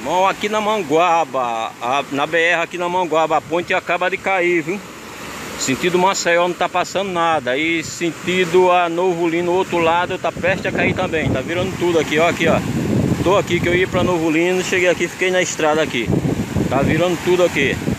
Bom, aqui na Manguaba, na BR aqui na Manguaba, a ponte acaba de cair, viu? Sentido Maceió não tá passando nada. Aí sentido a Novo Lino, outro lado, tá prestes a cair também. Tá virando tudo aqui, ó, aqui, ó. Tô aqui que eu ia pra Novo Lino, cheguei aqui, fiquei na estrada aqui. Tá virando tudo aqui.